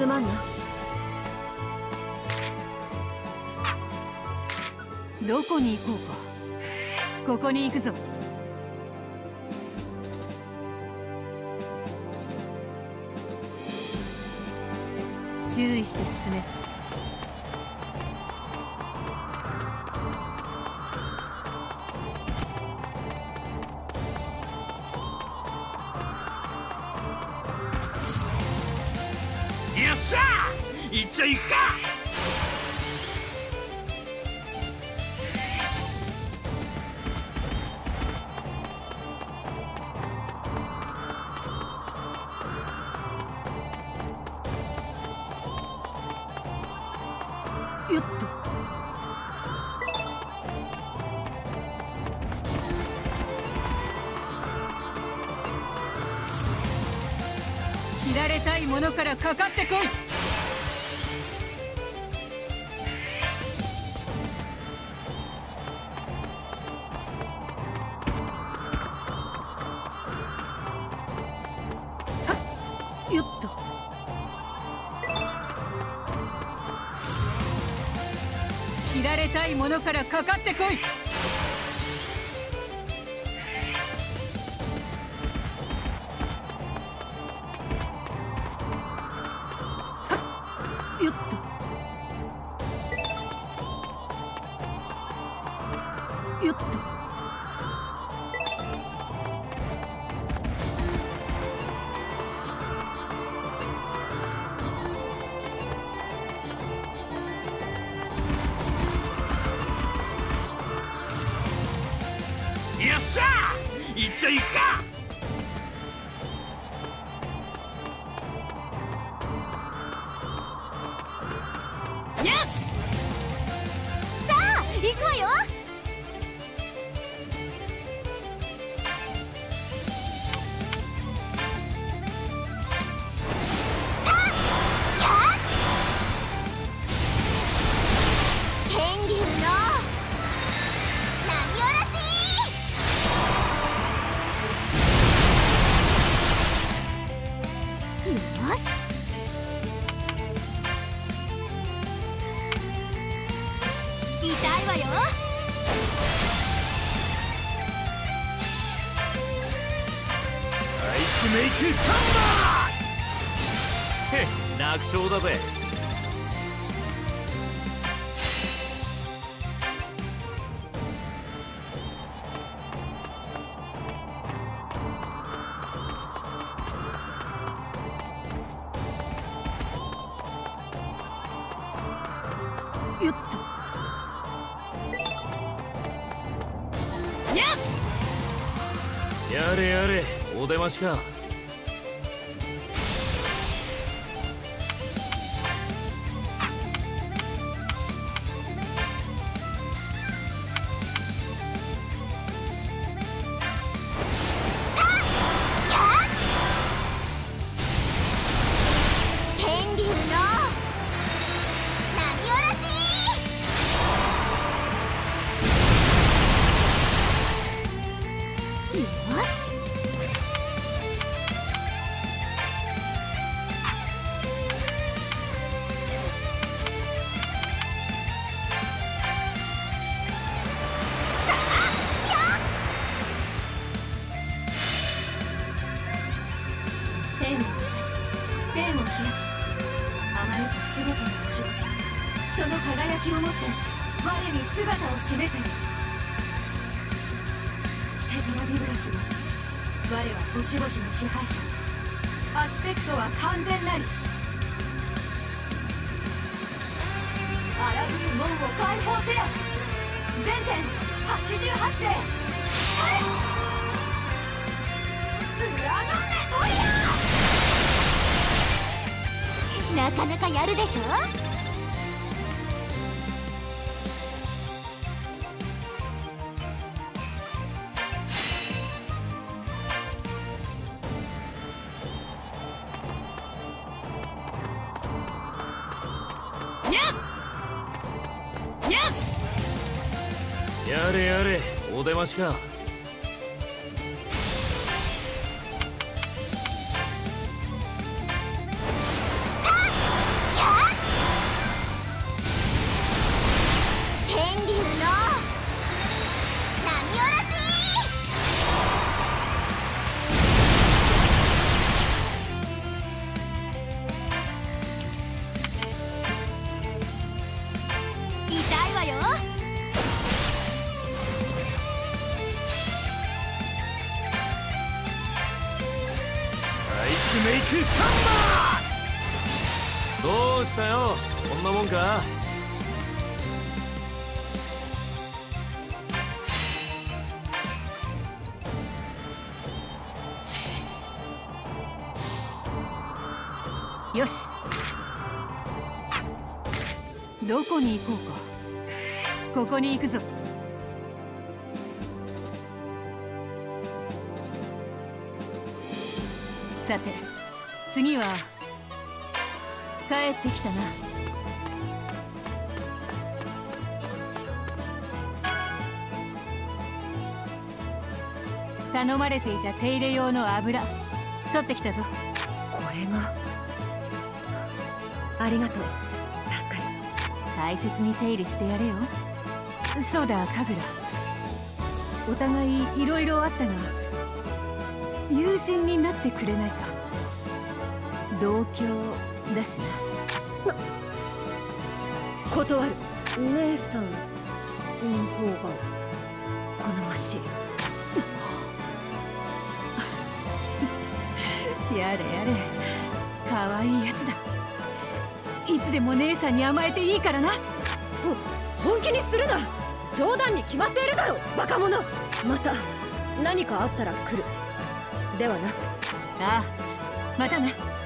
すまんな。 どこに行こうか。ここに行くぞ。注意して進め。 よっしゃー、行っちゃいくか。 よっと。切られたいものからかかってこい。よっと。切られたいものからかかってこい。よっと。よっと。 よっしゃー、行っちゃいくか。 やっさあ行くわよ。天竜の波下ろし。よし。痛いわよ。 アイスメイクハンマー。へっ、楽勝だぜ。 よっと。 やっやれやれ、お出ましか。 天竜の波下ろし。よし。 天を天を開き、甘えと全ての星々、その輝きをもって我に姿を示せ。テトラビブラスよ、我は星々の支配者。アスペクトは完全なり。あらゆる門を解放せよ。全点88世。裏のメトリア。 なかなかやるでしょ。 やれやれ、お出ましか。 やっメイクハンマー。どうしたよ、こんなもんか。 よし、どこに行こうか。ここに行くぞ。さて次は帰ってきたな。頼まれていた手入れ用の油取ってきたぞ。 これが。ありがとう、助かる。 大切に手入れしてやれよ。そうだ神楽、お互いいろいろあったが友人になってくれないか。同郷だしな。 断る。姉さんの方が好ましい。 やれやれ、可愛いやつだ。いつでも姉さんに甘えていいからな。 本気にするな。冗談に決まっているだろ、バカ者。また何かあったら来る。ではな。 ああ、またな。